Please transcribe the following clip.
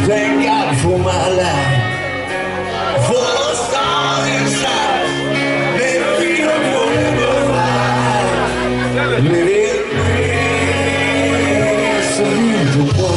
Thank God for my life, for the stars inside, made me feel forever fly. Let it rain, so you the one.